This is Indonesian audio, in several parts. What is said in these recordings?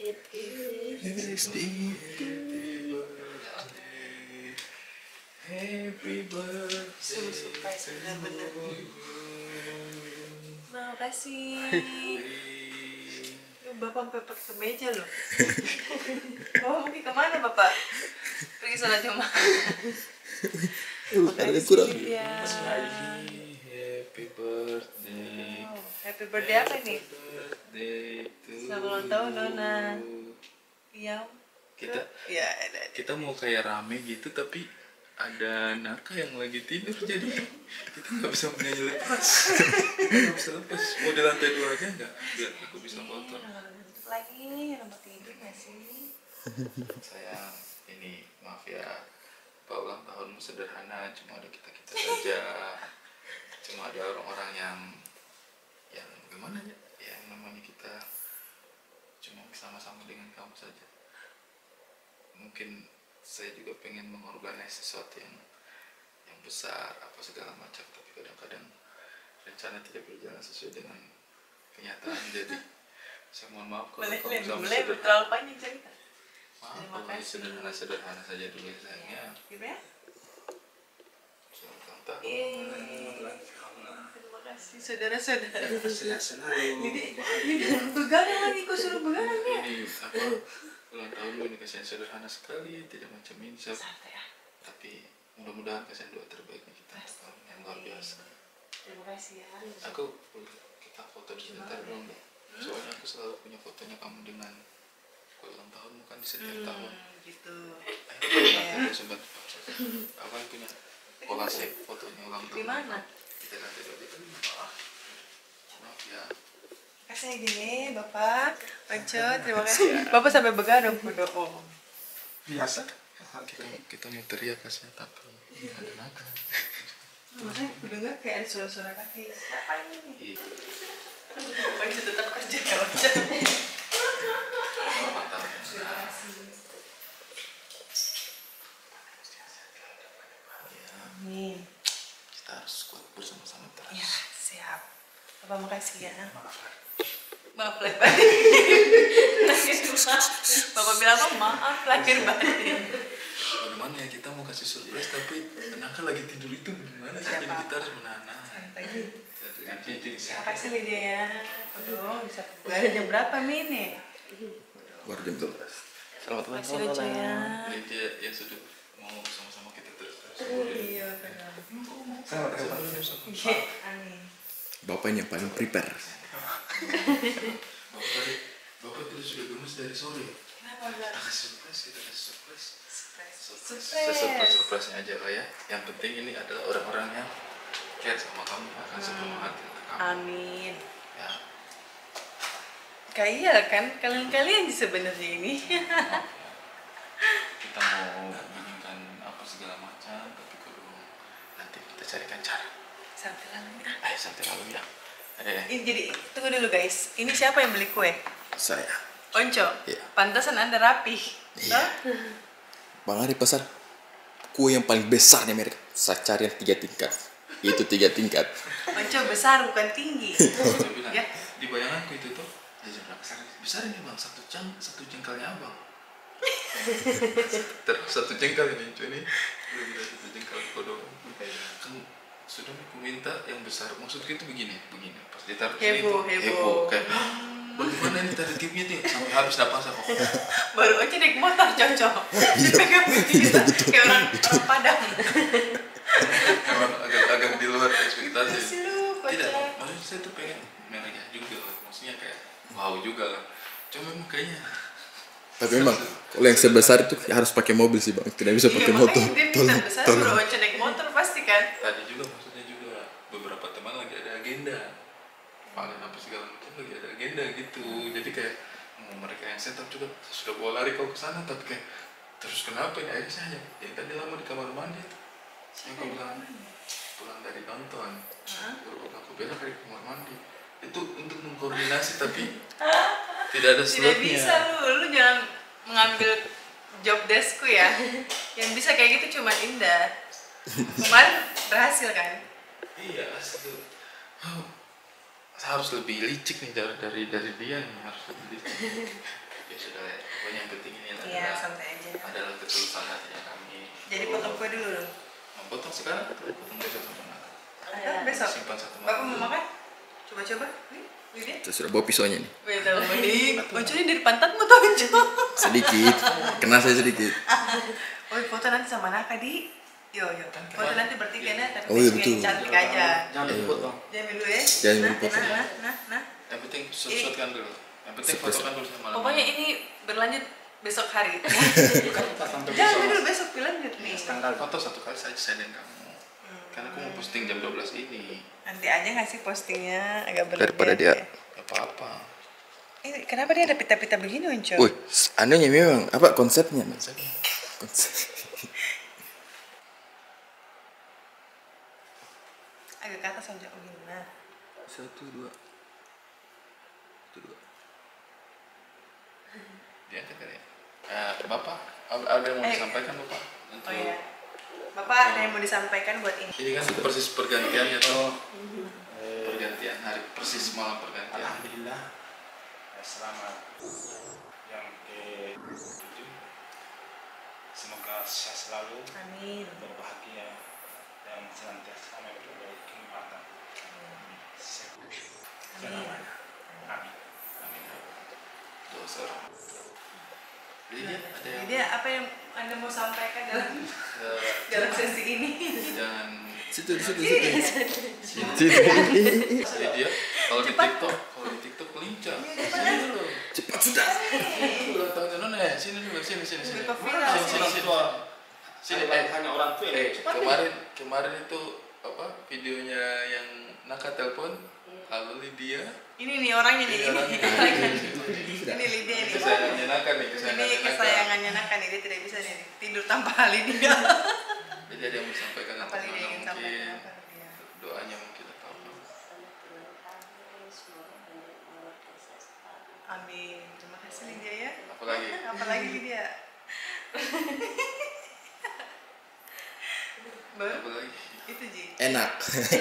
Happy birthday. Surprise bener-bener. Makasih. Bapak sampai pakai kemeja loh. Bapak mungkin kemana Bapak? Pergi sholat Jumat. Ada kurang. Ya. Happy birthday. Wow. Happy birthday apa nih? Selamat ulang tahun Nona. Iya. Kita mau kayak rame gitu tapi ada Naka yang lagi tidur jadi kita nggak bisa menyanyi lepas. Nggak bisa lepas. Mau di lantai 2 aja nggak? Biar aku bisa foto. Lagi nomor tidur nggak sih? Sayang, ini maaf ya. Pak ulang tahunmu sederhana, cuma ada kita saja. Cuma ada orang-orang yang gimana ya? Yang namanya kita cuma sama-sama dengan kamu saja. Mungkin saya juga pengen mengorganisasi sesuatu yang besar apa segala macam, tapi kadang-kadang rencana tidak berjalan sesuai dengan kenyataan. Jadi saya mohon maaf kalau kamu sama Boleh terlalu panjang cerita. maaf kalau sederhana saja dulu ya sayangnya. Gimana? Selamat ulang tahun. Terima kasih saudara-saudara. Selalu Begadang lagi, kok suruh begadang ya? ini apa ulang tahunmu ini kasihan sederhana sekali, tidak macam ini Santai ya. tapi mudah-mudahan kasihan doa terbaiknya kita yang luar biasa. Terima kasih ya. Aku kita foto sebentar dong, soalnya aku selalu punya fotonya kamu dengan kue ulang tahunmu kan di setiap tahun. Gitu. Nanti sobat apa yang punya kolase fotonya ulang tahun Di mana? kita nanti dulu. Maaf ya. Kasih gini Bapak, Panco, terima kasih. Bapak sampai begadang berdoa. Biasa. Kita mau teriak kasih tapi ada Naka. Makanya aku dengar kayak ada suara-suara kaki. Siapa ini? Iya. Panco tetap kerja ya Panco. Selamat tahun. Amin. Kita harus kuat bersama-sama terus. Ya, siap. Bapak makasih ya. Maaf. Maaf lahir batin. Bapak bilang apa? Maaf lahir batin. Bagaimana ya kita mau kasih surprise tapi Naka lagi tidur itu gimana sih? Jadi kita harus menahan. Makasih Lydia ya. Aduh, bisa begadang jam berapa Mini? Baru jam 12. Selamat ulang Makasih tahun. Lucu ya. Jadi dia yang sudah mau sama-sama kita terus. Iya benar. Selamat tahun. Iya, amin. Bapaknya yang paling prepare. Bapak tadi sudah gemes dari sore. Kenapa enggak? Kita kasih surprise, kita kasih surprise. Surprise. Surprise-nya aja lah ya. Yang penting ini adalah orang-orang yang care sama kamu, akan sepenuh hati untuk kamu. Amin. Ya. Kayak kan kalian sebenarnya ini. Kita mau bikinkan apa segala macam, tapi kalau nanti kita carikan cara. Sampai lalu. Ayo santai lalu ya. Ini jadi tunggu dulu guys. Ini siapa yang beli kue? Saya. Onco. Iya. Pantasan Anda rapi. Iya. Bang Ari pesan kue yang paling besar di Amerika. Saya cari yang 3 tingkat. Itu 3 tingkat. Onco besar bukan tinggi. Saya bilang, Ya. di bayanganku itu tuh, besar ini bang, satu jengkalnya abang. Terus 1 jengkal ini, cuy ini belum ada 1 jengkal kodok. Kan sudah aku minta yang besar, maksudku itu begini, pas ditaruh sini heboh, kayak bagaimana ini targetnya nih sampai habis napas aku. Baru aja naik motor cocok. Dipegang begini kayak orang Padang. Memang agak di luar ekspektasi. Kasih lu, kocak. Tidak, maksudnya saya tuh pengen mereknya juga, maksudnya kayak wow juga lah. Cuma memang kayaknya. Tapi memang kalau yang sebesar itu harus pakai mobil sih bang, tidak bisa pakai motor. Makanya dia minta besar, baru aja naik motor pasti kan. Tadi juga maksudnya juga beberapa teman lagi ada agenda, paling apa segala macam lagi ada agenda gitu. Jadi kayak mereka yang setup juga sudah bawa lari kau ke sana, tapi kayak terus kenapa ini akhirnya saya yang tadi lama di kamar mandi tuh. Yang kau bilang pulang dari nonton, baru aku belok dari kamar mandi. Itu untuk mengkoordinasi tapi tidak ada slotnya. Tidak bisa lu jangan mengambil job deskku ya. Yang bisa kayak gitu cuma Indah. Kemarin berhasil kan? Iya, asli. Harus lebih licik nih dari dia nih, harus lebih licik. Ya sudah ya, pokoknya yang penting ini Iya, santai aja. adalah ketulusan hatinya kami. Jadi potong kue dulu loh. Mau potong sekarang atau potong besok sama anak? Atau besok? Simpan satu Bapak malam. mau makan? Coba-coba. Nih, lihat. Saya sudah bawa pisaunya nih. Wih, tahu nih. Onconya dari pantatmu tuh, Onco. Sedikit. Kena saya sedikit. Oh, foto nanti sama Naka, Di. Yo. Foto nanti bertiga nih, tapi Oh, iya, yang betul. cantik aja. Jangan dipotong. Jangan dulu ya. Jangan Nah, dipotong. Nah. Yang penting shot-shotkan dulu. Yang penting Sukses. fotokan dulu sama Pokoknya ini berlanjut besok hari. Bukan kita sampai Jangan besok, dulu Mas. besok berlanjut nih. Tanggal foto satu kali saja saya dan kamu. Karena aku mau posting jam 12 ini. Nanti aja ngasih postingnya agak berlebihan. Daripada dia. ya. Gak apa-apa. Kenapa dia ada pita-pita begini, Onco? Wih, anunya memang apa konsepnya? Konsep. Agak ke atas, Onco. Begini, nah. 1, 2. 1, 2. Diangkat kali ya. Bapak, ada yang mau disampaikan Bapak? Untuk Oh iya. Bapak ada yang mau disampaikan buat ini? ini kan persis pergantian ya toh. Pergantian hari, persis malam pergantian. Alhamdulillah. Selamat yang ke-7. Semoga sehat selalu, Amin. berbahagia dan senantiasa memperoleh kenikmatan. Amin. Amin. Amin. Dosa. Lydia, ada yang Jadi apa yang Anda mau sampaikan dalam eh, sesi ini? jangan Situ. Lydia, kalau di TikTok lincah. Sini dulu. Cepat sudah. Ulang tahunnya Nona ya, sini dulu, sini. Buka viral, Sini. Sini, Hanya orang tua yang kemarin itu apa videonya yang Naka telepon, halo Lydia. Ini nih orangnya nih. Ini orangnya. Ini Lydia nih. Kesayangannya Naka nih, Ini kesayangannya Naka nih, dia tidak bisa nih tidur tanpa Lydia. Jadi ada yang mau disampaikan Apa untuk Lydia Nona ingin sampaikan mungkin apa Lydia? doanya mungkin atau apa. Amin. Terima kasih Lydia ya. Apalagi Apalagi Lydia. Baru apalagi. itu Ji. Enak.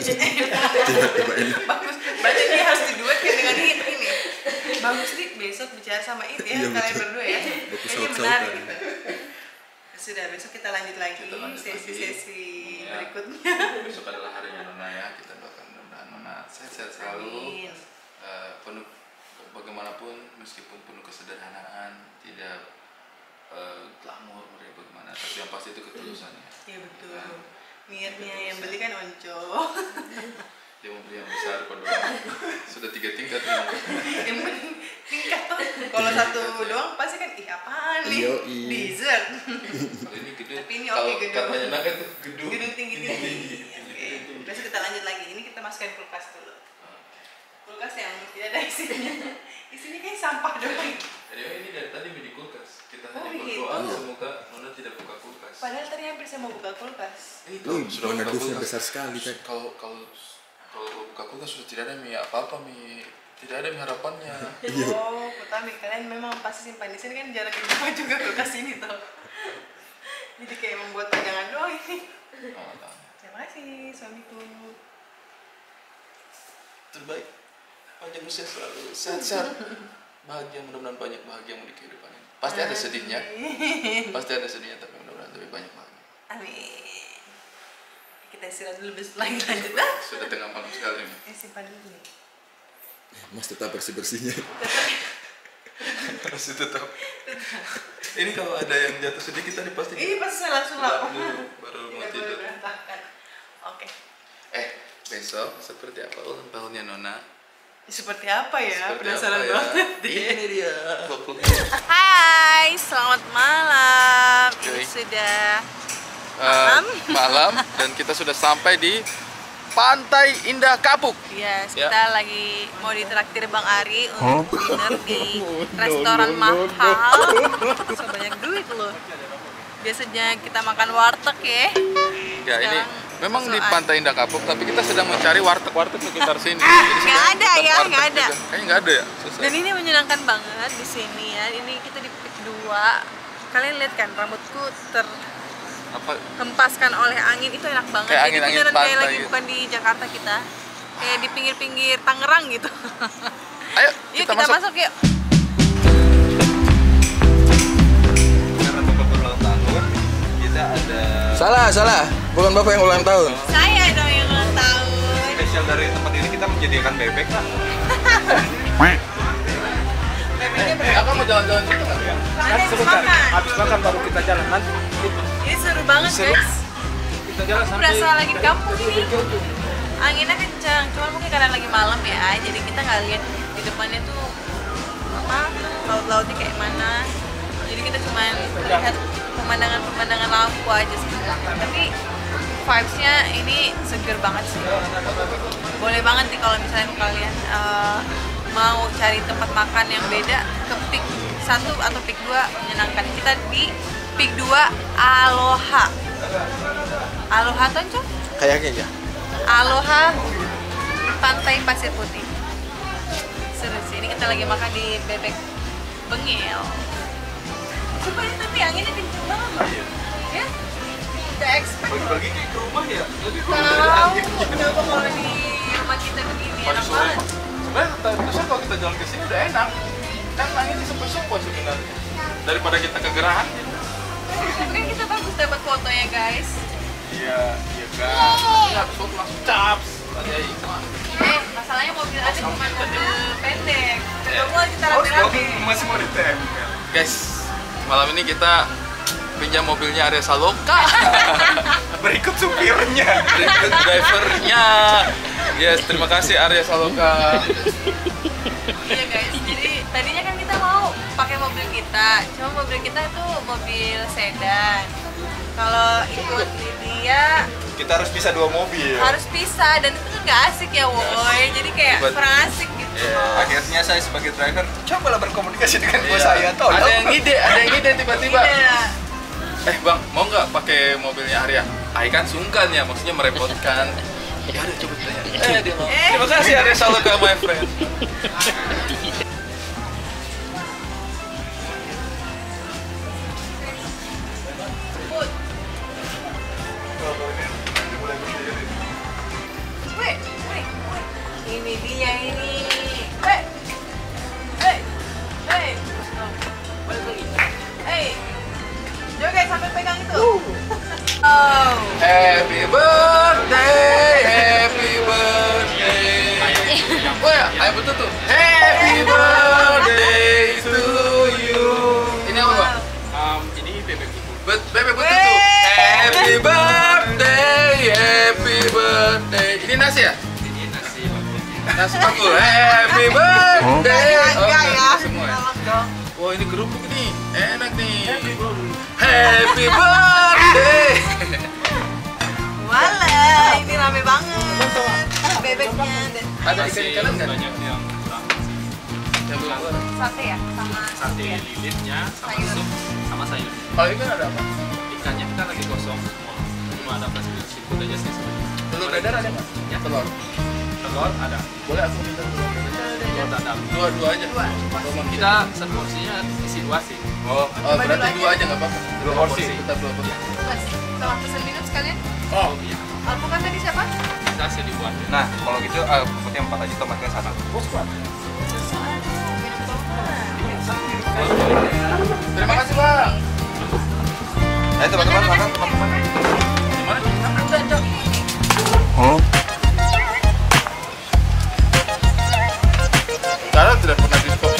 Bagus. Berarti dia harus diduetkan dengan It ini. Bagus nih besok bicara sama It ya, Iya, kalian betul. berdua ya. Bagus Kayaknya saut-sautan. menarik gitu. Sudah besok kita lanjut lagi Kita lanjut sesi-sesi lagi. Ya. berikutnya. Besok adalah harinya Nona ya, kita doakan mudah-mudahan Nona sehat-sehat selalu. Amin. Penuh bagaimanapun meskipun penuh kesederhanaan, tidak glamor bagaimana, tapi yang pasti itu ketulusannya. Ya betul. Ya. Niatnya yang beli kan Onco. Dia mau beli yang besar kok doang. Sudah 3 tingkat ini. Yang penting tingkat tuh. Kalau satu doang pasti kan ih apaan nih? Yoi. Dessert. Kalau ini gedung. Tapi ini Kalau oke, gedung. katanya Naka itu gedung. Gedung tinggi-tinggi. Oke. Besok kita lanjut lagi. Ini kita masukkan kulkas dulu. Kulkas yang tidak ada isinya. Isinya kayak sampah doang. Jadi ini dari tadi di kulkas. Kita Oh, hanya gitu. berdoa semoga Nona tidak buka kulkas. Padahal tadi hampir saya mau buka kulkas. Wih, mana dusnya besar sekali kan. Kalau buka kulkas sudah tidak ada mie apa-apa mie. Tidak ada mie harapannya. Iya. Oh, Putami, kalian memang pasti simpan di sini kan jarak jauh juga kulkas ini tuh. Jadi kayak membuat pegangan doang ini. Oh, tahu. Terima kasih suamiku. Terbaik. Panjang usia selalu sehat-sehat. Bahagia, mudah-mudahan banyak bahagiamu di kehidupan ini. Pasti ada sedihnya. Pasti ada sedihnya, tapi mudah-mudahan lebih banyak bahagia. Amin. Kita istirahat dulu besok lagi lanjut lah. Sudah tengah malam sekali nih. Simpan dulu nih. Mas tetap bersih-bersihnya. Masih tetap. Ini kalau ada yang jatuh sedikit tadi pasti. Ini pasti saya langsung lapor. Baru mau Tidak boleh tidur. berantakan. Oke. Besok seperti apa ulang tahunnya Nona? Seperti apa ya? Seperti Penasaran apa ya? banget. Ini dia. Hai, selamat malam. Ini Oke. sudah Malam dan kita sudah sampai di Pantai Indah Kapuk. ya kita lagi mau ditraktir Bang Ari untuk dinner di restoran mahal. So banyak duit loh. Biasanya kita makan warteg ya. Ya ini Sekarang memang di sosokan. Pantai Indah Kapuk, tapi kita sedang mencari warteg sekitar sini. Jadi Nggak sedang ada dapat ya, warteg nggak ada. juga. Kayaknya nggak ada ya. Susah. Dan ini menyenangkan banget di sini ya. Ini kita di pik 2. Kalian lihat kan rambutku Apa? terhempaskan oleh angin, itu enak banget. Kayak Jadi angin-angin beneran kayak pantai lagi gitu. bukan di Jakarta kita. Kayak di pinggir-pinggir Tangerang gitu. Ayo Yuk kita kita masuk. masuk yuk. Salah. Bukan Bapak yang ulang tahun. Saya dong yang ulang tahun. Spesial dari tempat ini kita menyediakan bebek Kak. Bebeknya Kakak mau jalan-jalan situ nggak ya? Nanti Sebentar, makan. habis makan baru kita jalan nanti. Ini seru banget guys. Kita jalan sampai Berasa lagi di kampung ini. Anginnya kencang, cuma mungkin karena lagi malam ya, jadi kita nggak lihat di depannya tuh apa laut-lautnya kayak mana. Jadi kita cuma lihat pemandangan lampu aja sih. Tapi vibes-nya ini seger banget sih. Boleh banget nih kalau misalnya kalian mau cari tempat makan yang beda ke Peak 1 atau Peak 2 menyenangkan. Kita di Peak 2 Aloha. Aloha Tonco? Kayaknya ya. Aloha Pantai Pasir Putih. Seru sih. Ini kita lagi makan di Bebek Bengil. Coba ini tapi anginnya kenceng banget. Ya? Udah expect. Bagi-bagi kayak ke rumah ya. Lebih Tahu kenapa kalau di rumah kita begini enak banget. Sebenarnya terusnya kalau kita jalan ke sini udah enak. Kan anginnya sepoi-sepoi sebenarnya. Daripada kita kegerahan. Tapi kan kita bagus dapat fotonya guys. Iya kan. Ya habis foto langsung caps. Ada iklan. Masalahnya mobil ada cuma mobil pendek. Kamu kita rame-rame. Masih mau ditempel. Guys, malam ini kita pinjam mobilnya Arya Saloka. Berikut supirnya. Berikut drivernya. Yes, terima kasih Arya Saloka. Iya guys, jadi tadinya kan kita mau pakai mobil kita, cuma mobil kita tuh mobil sedan. Kalau ikut Lydia Kita harus bisa 2 mobil. harus pisah dan itu kan nggak asik ya woi, jadi kayak kurang asik gitu. Akhirnya saya sebagai driver cobalah berkomunikasi dengan bos Iya. saya. Tolong. Ada yang ide tiba-tiba. Iya. Bang, mau nggak pakai mobilnya Arya? Ai kan sungkan ya, maksudnya merepotkan. Ya udah coba tanya. Dia mau. Terima kasih Arya Saloka my friend. Put. Weh. Ini dia ini. Hey. Joget sampai pegang itu. Oh. Happy birthday. Oh ya, ayo betul tuh. Happy birthday to you. Ini apa Bang? Ini bebek ibu. Bebek betul tuh. Happy birthday. Ini nasi ya? Ini nasi bakul. Nasi bakul. Happy birthday. Enggak ya. Semua ya? Tolong dong. Wah ini kerupuk nih, enak nih. Happy birthday. Wala, ini rame banget. Bebeknya dan Ada ikan-ikanan nggak? Banyak yang kurang. Yang belum keluar. sate ya sama Sate lilitnya sama Sayur. sup sama sayur. Kalau ikan ada apa? Ikannya kita lagi kosong semua. Cuma ada plastik seafood aja sih sebenarnya. Telur dadar ada nggak? Ya. Telur. Telur ada. Boleh aku minta telur dadar. Telur dadar. Dua aja. Kita satu porsinya isi 2 sih. Oh, berarti dua aja nggak apa-apa. 2 porsi. Tetap dua porsi. Mas, telah pesan minum sekalian. Oh, Iya. Alpukat tadi siapa? Kita sih dibuat. Nah, kalau gitu putih 4 aja tomatnya sana. terima kasih Bang. Ayo teman-teman makan teman-teman. Gimana? Cara tidak pernah diskon.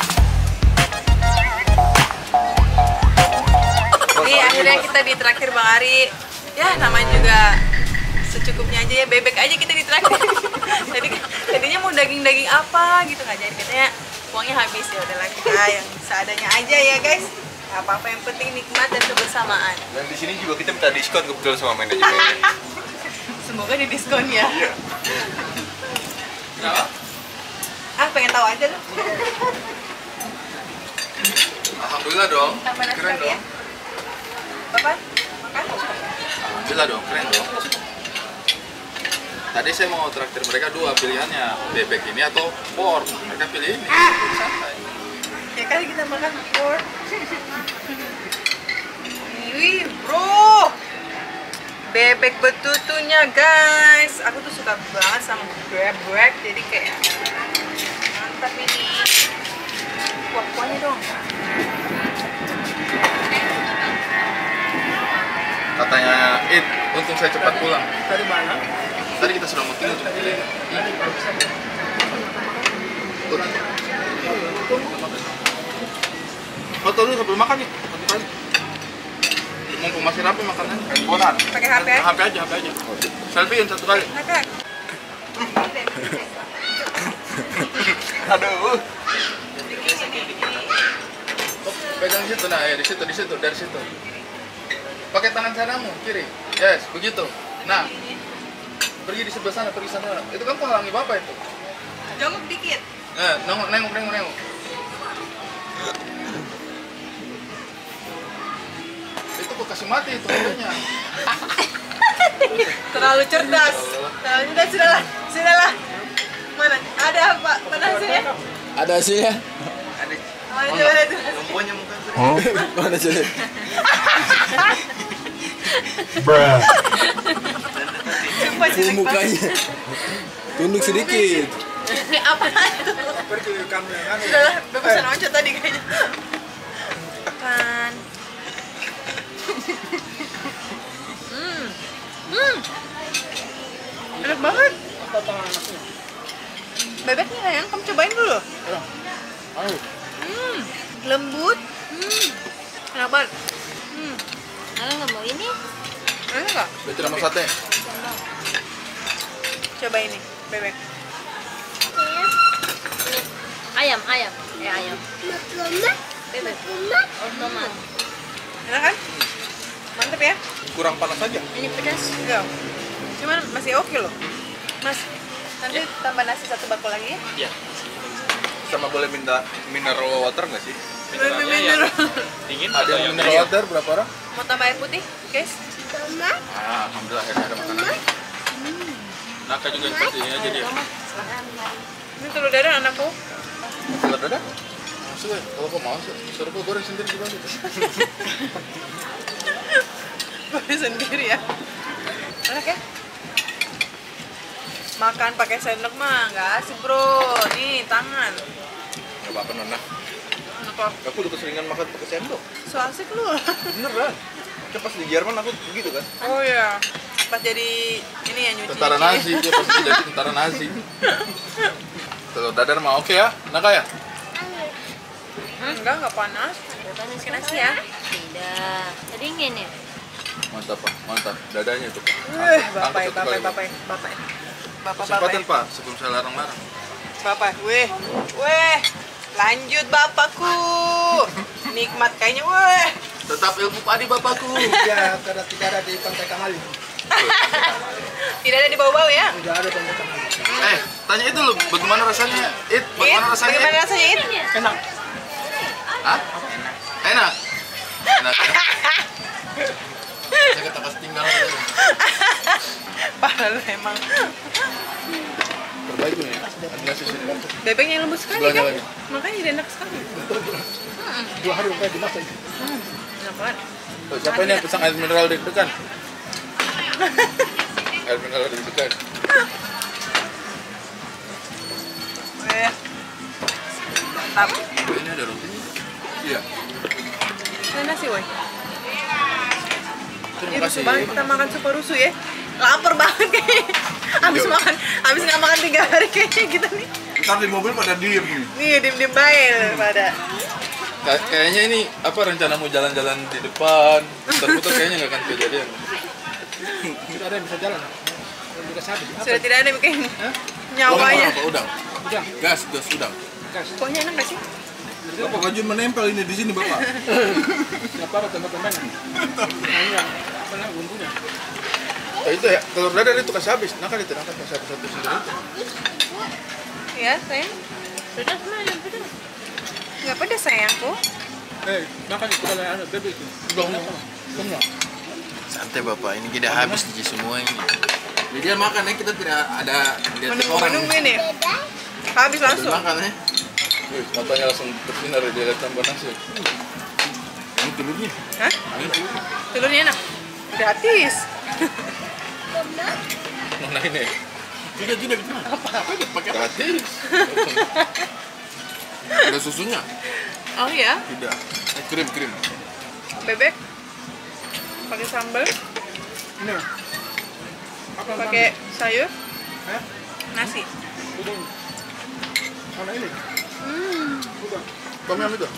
Nih akhirnya kita ditraktir Bang Ari. Ya namanya juga secukupnya aja ya, bebek aja kita ditraktir. Tadinya mau daging-daging apa gitu nggak jadi, katanya uangnya habis, ya udahlah kita yang seadanya aja ya guys. Gak apa-apa, yang penting nikmat dan kebersamaan. Dan di sini juga kita minta diskon kebetulan sama manajemen. Semoga di diskon ya. Iya. Kenapa? Ah pengen tahu aja lu. Alhamdulillah dong. Tambah nasi Keren kali ya. dong. Bapak makan? Alhamdulillah dong, keren dong. Tadi saya mau traktir mereka dua pilihannya, bebek ini atau pork. Mereka pilih ini. Santai. Ya kali kita makan pork. Wih bro, bebek betutunya guys. Aku tuh suka banget sama gebrek, jadi kayak mantap ini. Kuah-kuahnya dong. Tata Katanya, untung saya cepat pulang. Dari mana? Tadi kita sudah mau tinggal cuma pilih. Foto dulu sebelum makan nih, satu kali. Mumpung masih rapi makanannya. Handphonean. Pakai HP ya? HP aja. Selfiein satu kali. HP. Aduh. Pegang situ, nah ya di situ, dari situ. Pakai tangan kanamu, kiri. Yes, begitu. Nah, pergi di sebelah sana, pergi sana. Itu kan menghalangi bapak itu. Jongkok dikit. Nengok. Itu kok kasih mati itu HP-nya. Terlalu cerdas. Sudahlah. Mana? Ada apa? Mana hasilnya? Ada hasilnya? Adik. Mana coba lihat. Semuanya muka tuh. Mana hasilnya? Sumpah jelek banget. Mukanya. Tunduk sedikit. Apa itu? Pergi ke kamera. Sudahlah, bagusan Onco tadi kayaknya. Kan. Enak banget. Bebeknya sayang, kamu cobain dulu. Lembut. Enak banget. Kalau nggak mau ini, Enak nggak? Berarti nama sate. Coba ini, bebek. ayam. Ayam. Bebek. Tomat. Enak kan? Mantep ya? Kurang panas aja. Ini pedas. Enggak. Cuman masih oke loh. Mas, nanti tambah nasi satu bakul lagi ya? Iya. Sama boleh minta mineral water nggak sih? Mineralnya Mineral. yang dingin Ada atau yang yang mineral water berapa orang? Mau tambah air putih, guys? Alhamdulillah akhirnya ada makanan. Naka juga yang pasti aja dia. Ini telur dadar anakku. Telur dadar? Masuk ya, kalau kau mau suruh kau goreng sendiri juga gitu. Goreng sendiri ya. Enak ya? Makan pakai sendok mah nggak asik bro. Nih tangan. Nggak apa-apa Nona. Kenapa? Aku udah keseringan makan pakai sendok. So asik lu. Beneran. Kan pas di Jerman aku begitu kan. Oh iya. Pas jadi ini ya nyuci. Tentara Nazi, dia pasti jadi tentara Nazi. Telur dadar mah oke ya, Naka ya? Enggak panas. Panas Pakai nasi ya. Tidak. Tadi dingin ya. Mantap Pak, mantap. Dadanya itu Pak. Bapak. Kesempatan Pak, sebelum saya larang-larang. Bapak, weh, lanjut bapakku. Nikmat kayaknya, weh. Tetap ilmu padi bapakku. Ya, karena tidak ada di Pantai Kamali. Tidak ada di bau-bau ya? Tidak ada Pantai Kamali. Tanya itu loh, bagaimana rasanya? Bagaimana rasanya? Bagaimana rasanya It? Enak. Hah? Enak. Enak ya? Saya kata pas tinggal. Parah lu emang. Terbaik nih. Ada nasi sini. Bebeknya yang lembut sekali Sebelahnya kan? lagi. Makanya jadi enak sekali. 2 hari udah dimasak. Enak banget. Tuh, siapa ini yang pesan air mineral deg-degan? Air mineral deg-degan. Weh. Mantap. Ini ada roti. Iya. Ada nasi, woi. Terima Ini kasih. rusuh banget kita makan super rusuh ya. Lapar banget kayaknya. Abis nggak makan 3 hari kayaknya kita nih. Ntar di mobil pada diem nih. Nih diem baik pada. Kayaknya ini apa rencana mau jalan-jalan di depan, putar-putar kayaknya nggak akan kejadian. Tidak ada yang bisa jalan. Dikasih habis. Sudah tidak ada yang bikin nyawanya. Udang. Gas, udang. Pokoknya enak gak sih? Bapak baju menempel ini di sini Bapak. Siapa ada teman-teman? Hanya apa namanya bumbunya? Oh, itu ya, telur dadar itu kasih habis. Nah kan itu, nah kan kasih satu-satu sendiri. Ya sayang. Pedas mana? Pedas. Nggak pedas sayangku. Makan itu kalau ada bebek itu. Belum. Santai Bapak, ini kita habis di semua ini. Jadi dia makan ya, kita tidak ada lihat orang. Menunggu ini. Habis langsung. Makan ya. Wih, matanya langsung bersinar dia lihat tambah nasi. Ini telurnya. Hah? Telurnya enak. Gratis. Mana ini? Tidak itu. Apa itu pakai apa? Gratis. Ada susunya? Oh iya, Tidak. Krim. bebek pakai sambal. Ini loh. Apa Pakai sayur, Hah? nasi. Udang. Mana ini? Udang. Tom yum itu.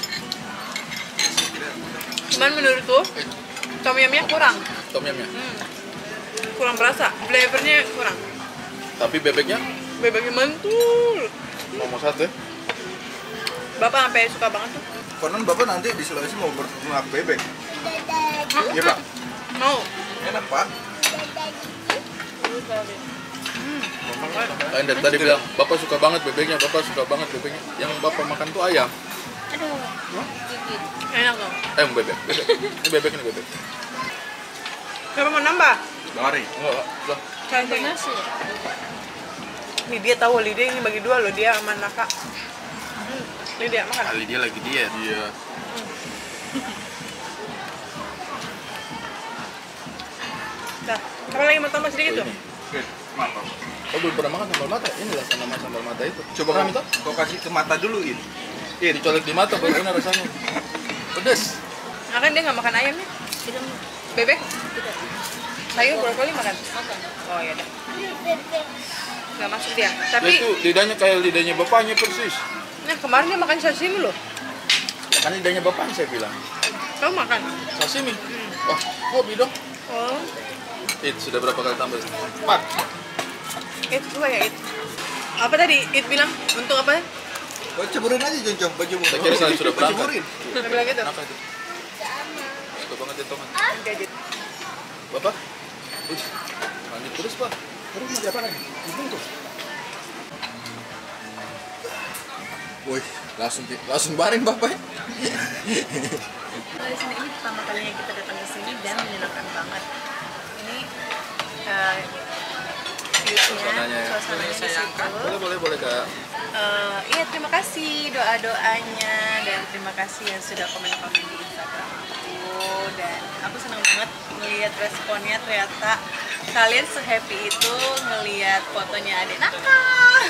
Cuman menurutku tom yumnya kurang. Tom yumnya. Kurang berasa. Flavornya kurang. Tapi bebeknya Bebeknya mantul. nomor 1 ya. Bapak sampai suka banget tuh. Konon Bapak nanti di Sulawesi mau berternak bebek. Iya, Pak. Mau. Enak, Pak. Kayak dari tadi bilang, Bapak suka banget bebeknya, Bapak suka banget bebeknya. Yang Bapak makan tuh ayam. Aduh, gigit. Enak dong. Bebek. Ini bebek, ini bebek. Siapa mau nambah? Mari. Enggak, lah. Saya Nasi ya? Lydia tahu Lydia ini bagi 2 loh, dia sama Naka. Lydia makan. Kali dia lagi diet. Iya. Dah, apa lagi mau tambah sedikit tuh? Oke, mantap. Oh, belum pernah makan sambal mata. Inilah sambal mata itu. Coba Pernah, kamu Mita? kau kasih ke mata dulu, In. Dicolek di mata baru enak rasanya. Pedes. Nah, kan dia nggak makan ayamnya. Tidak, Bebek, tidak. sayur, brokoli makan. Makan. Oh iya dah. Nggak masuk dia. Dia Tapi, tuh lidahnya kayak lidahnya bapaknya persis. nah kemarin dia makan sashimi loh. Ya kan lidahnya bapaknya saya bilang. Kamu makan? Sashimi. Wah, hobi dong. Oh, Sudah berapa kali tambah? 4. itu ya itu. Apa tadi? It bilang untuk apa? Kau ceburin aja, Joncong, bajumu. Saya kira kalian sudah berangkat. Ceburin. Dia bilang gitu. Kenapa itu? Suka banget ya tomat. Enggak gitu. Bapak? Wih, lanjut terus Pak. Terus mau diapa lagi? Dibungkus. Wih, langsung baring Bapak. Dari sini ini pertama kalinya kita datang ke sini dan menyenangkan banget. Ini Suasananya ya. suasananya di situ. Boleh Kak. Iya, terima kasih doa-doanya dan terima kasih yang sudah komen-komen di Instagram aku, dan aku senang banget ngelihat responnya. Ternyata kalian se-happy itu ngelihat fotonya adik Naka.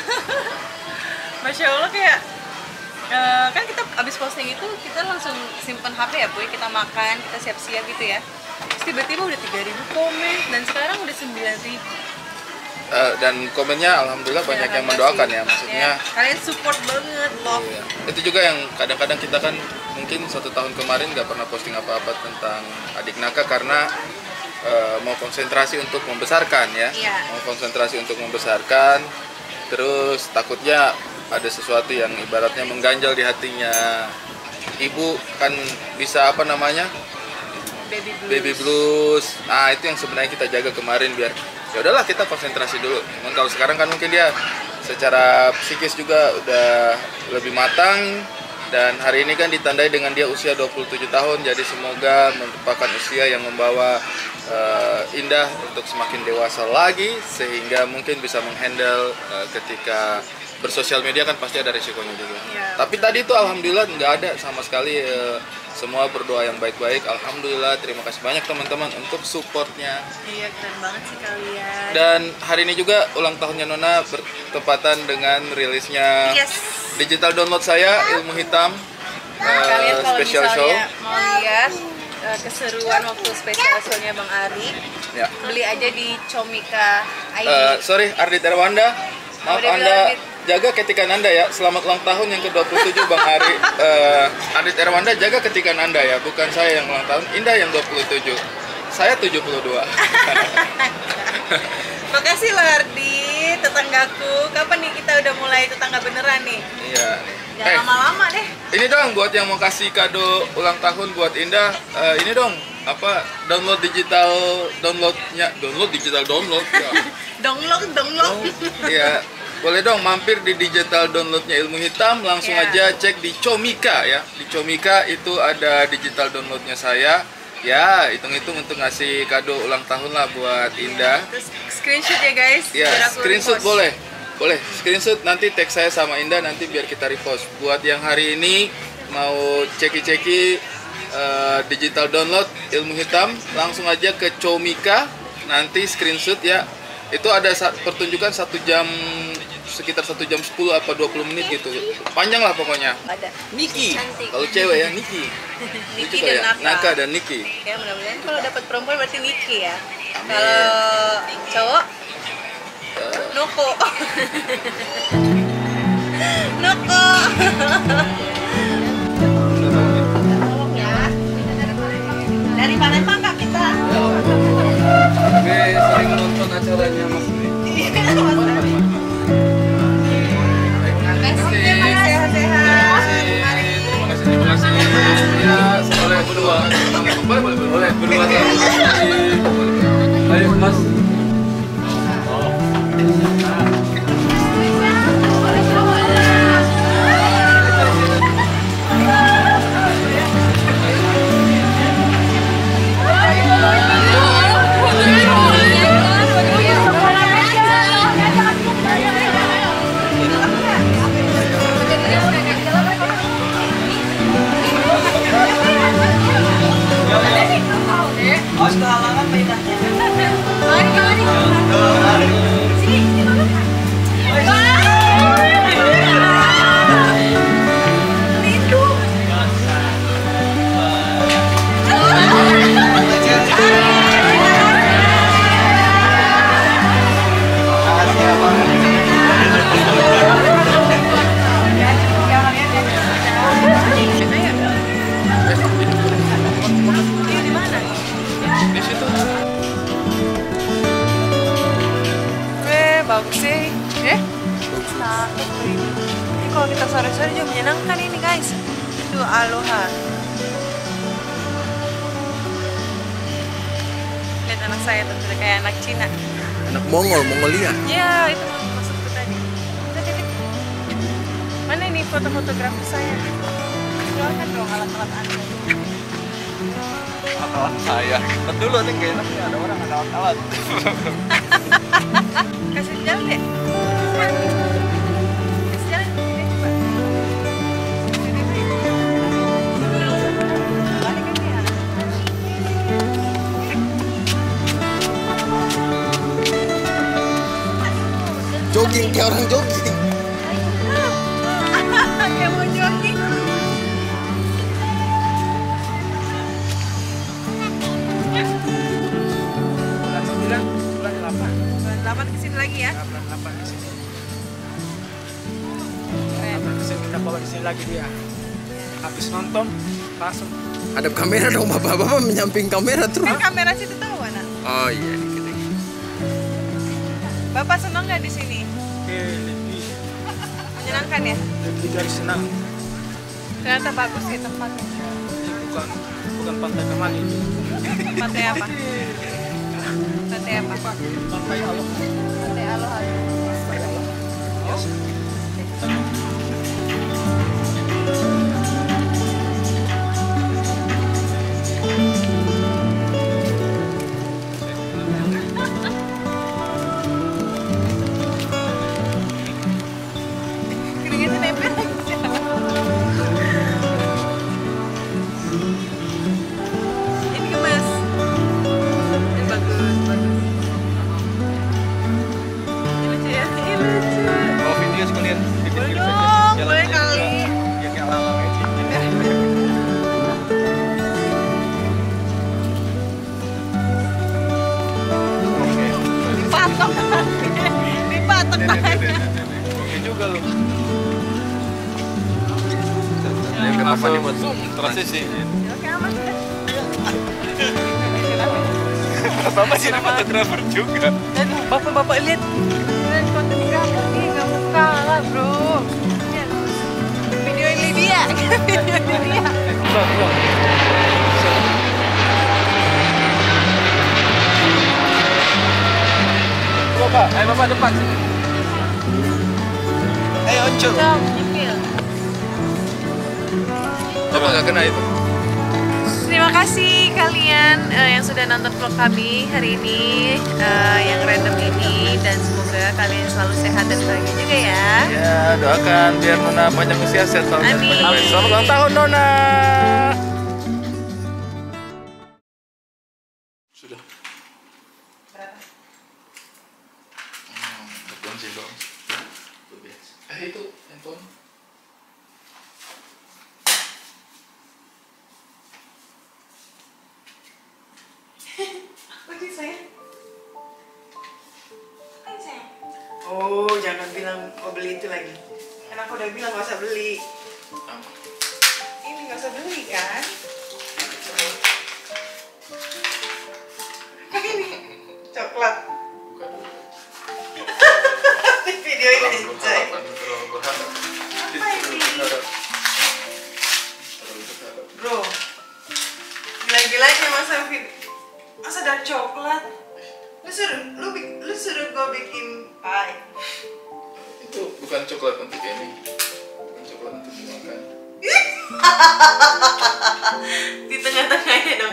Masya Allah, kayak kan kita abis posting itu kita langsung simpen HP ya Bu, kita makan, kita siap-siap gitu ya. Terus tiba-tiba udah 3.000 komen dan sekarang udah 9.000. Dan komennya alhamdulillah banyak yang mendoakan ya, maksudnya. Kalian support banget, love. Iya. Itu juga yang kadang-kadang kita kan mungkin 1 tahun kemarin nggak pernah posting apa-apa tentang adik Naka karena mau konsentrasi untuk membesarkan ya. Iya. Mau konsentrasi untuk membesarkan, terus takutnya ada sesuatu yang ibaratnya mengganjal di hatinya ibu, kan bisa apa namanya, baby blues. Nah itu yang sebenarnya kita jaga kemarin, biar ya udahlah kita konsentrasi dulu. Cuman kalau sekarang kan mungkin dia secara psikis juga udah lebih matang, dan hari ini kan ditandai dengan dia usia 27 tahun, jadi semoga merupakan usia yang membawa Indah untuk semakin dewasa lagi, sehingga mungkin bisa menghandle ketika bersosial media kan pasti ada resikonya juga. Ya, tapi tadi itu alhamdulillah nggak ada sama sekali, semua berdoa yang baik-baik. Alhamdulillah, terima kasih banyak teman-teman untuk supportnya. Iya, keren banget sih kalian. Dan hari ini juga ulang tahunnya Nona bertepatan dengan rilisnya digital download saya, Ilmu Hitam, Kalian kalau special show. misalnya mau lihat keseruan waktu special show-nya Bang Ari, Ya. beli aja di Comika ID. Sorry, Ardit Erwanda, maaf Udah bilang Anda Ardit. jaga ketikan Anda ya. Selamat ulang tahun yang ke-27 Bang Ari. Ardit Erwanda jaga ketikan Anda ya, bukan saya yang ulang tahun. Indah yang 27, saya 72. Makasih loh Ardi, tetanggaku. Kapan nih kita udah mulai tetangga beneran nih? Iya. Jangan lama-lama deh. Ini dong buat yang mau kasih kado ulang tahun buat Indah, ini dong apa, download downloadnya ya. Download. Iya, boleh dong mampir di digital downloadnya Ilmu Hitam, langsung Ya. aja cek di Comika ya. Di Comika itu ada digital downloadnya saya. Ya, hitung-hitung untuk ngasih kado ulang tahun lah buat Indah. Terus screenshot ya guys. Ya, biar aku screenshot repost. boleh screenshot, nanti tag saya sama Indah, nanti biar kita repost. Buat yang hari ini mau ceki-ceki digital download Ilmu Hitam, langsung aja ke Comika, nanti screenshot ya. Itu ada pertunjukan 1 jam sekitar 1 jam 10 apa 20 menit gitu. Panjang lah pokoknya. Ada Niki. Cantik. Kalau cewek ya Niki. Niki Lucu dan ya. Naka. Naka dan Niki. Ya mudah-mudahan kalau dapat perempuan berarti Niki ya. Amin. Kalau cowok Noko. Noko. Tolong ya. Dari Palembang Kak kita. Oke, sering nonton acaranya Mas Dwi. Sehat-sehat. Terima kasih. Ya, boleh berdua. Boleh berdua. Ayo Mas. Bagus sih, cakep ini. Ini kalau kita sore-sore juga menyenangkan ini guys. Itu aloha. Lihat anak saya tuh udah kayak anak Cina. Anak Mongol, Mongolia. Ya itu maksudku tadi. Titip. Mana ini foto-fotografi saya? Jualkan dong alat-alat anda. Alat saya. Betul loh nih gak enaknya ada orang ada alat. Kasih jalan deh. Kasih jalan. Ini coba. Balik kan ya. Jogging kayak orang jogging. Kayak mau jogging. Bulan 9, bulan 8. Bulan 8 kesini lagi ya. Bulan 8 di sini. Keren. Bulan kesini kita bawa di sini lagi dia. Habis nonton langsung. Hadap kamera dong bapak-bapak menyamping kamera terus. Kan kamera situ tahu anak. Oh iya dikit-dikit. Bapak senang nggak di sini? Lebih Menyenangkan ya? lebih dari senang. Ternyata bagus sih tempatnya. Ini bukan pantai Kemali. Pantai apa? Pantai apa? Pantai Aloha. Pantai Aloha. Yes. Keringetnya nempel aja. Ini gemes. Ini bagus, bagus. Ini lucu ya? Ini lucu. Mau video sekalian. Boleh dong, boleh kali. Ya kayak lama aja. Dipatok. Dipatok tangannya. Oke juga loh. Ya, kenapa nih buat zoom transisi? Oke, aman sudah. Bapak sih fotografer juga. Dan bapak-bapak lihat. Lihat fotografer nih, nggak mau kalah bro. Lihat. Videoin Lydia. Videoin Lydia. Bapak, ayo bapak depan. Ayo Onco. Dong, nyipil. Coba nggak kena itu. Terima kasih kalian yang sudah nonton vlog kami hari ini yang random ini, dan semoga kalian selalu sehat dan bahagia juga ya. Ya, doakan biar Nona banyak usia sehat selalu. Amin. Selamat ulang tahun Nona. Sudah. Berkunci dong. itu handphone. Apa sih sayang? Apa sayang? Oh, jangan bilang mau beli itu lagi. Kan aku udah bilang gak usah beli. Apa? Ini gak usah beli kan? Ini coklat. Bukan. Di video ini Terlalu aja. berharap, terlalu berharap. Apa ini? Terlalu berharap. Bro, gila-gilanya masa ada coklat? Lu suruh gue bikin pie. Itu bukan coklat untuk ini, bukan coklat untuk dimakan. Di tengah-tengahnya dong.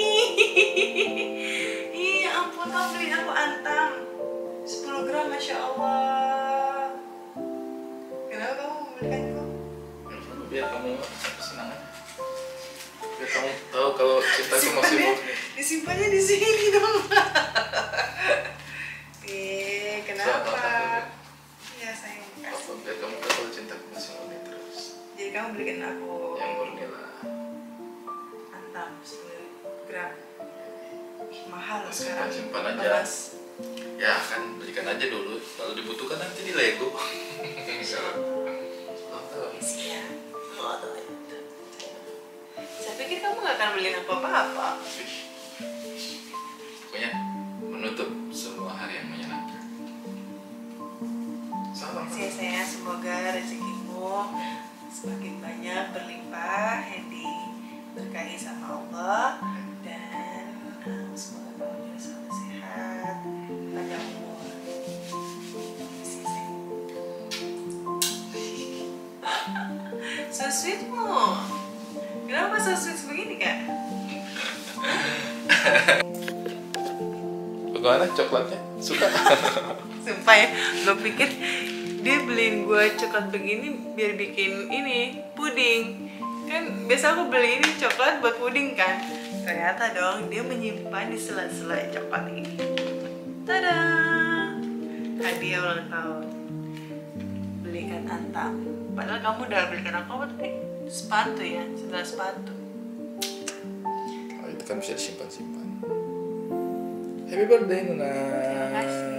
Ih, ampun, kamu beliin aku antam 10 gram, Masya Allah. Kenapa kamu membelikanku? Biar kamu kesenangan, biar kamu tahu kalau cintaku masih murni. Disimpannya di sini dong. Kenapa? Ya sayang, Apa kasih. biar kamu tahu kalau cintaku masih murni terus. Jadi kamu belikan aku Yang murni lah. antam 10 gram. Ih, mahal Simpan- sekarang. simpan aja. Beras. Ya kan belikan aja dulu. Kalau dibutuhkan nanti di Lego. Iya. Saya pikir kamu gak akan beliin aku apa-apa. Pokoknya menutup semua hari yang menyenangkan. Salam. Terima kasih saya, semoga rezekimu semakin banyak berlimpah yang diberkahi sama Allah, dan semoga kamu juga selalu sehat, panjang umur. Terima kasih, sayang. So sweetmu. Kenapa so sweet begini, Kak? Bagaimana coklatnya? Suka? Sumpah ya, gue pikir dia beliin gue coklat begini biar bikin ini puding. Kan biasa aku beli ini coklat buat puding kan. Ternyata dong dia menyimpan di sela-sela coklat ini. Tada! Hadiah ulang tahun. Belikan antam. Padahal kamu udah belikan aku apa tadi? Sepatu ya, sendal sepatu. Oh, itu kan bisa disimpan-simpan. Happy birthday Nuna. Terima kasih.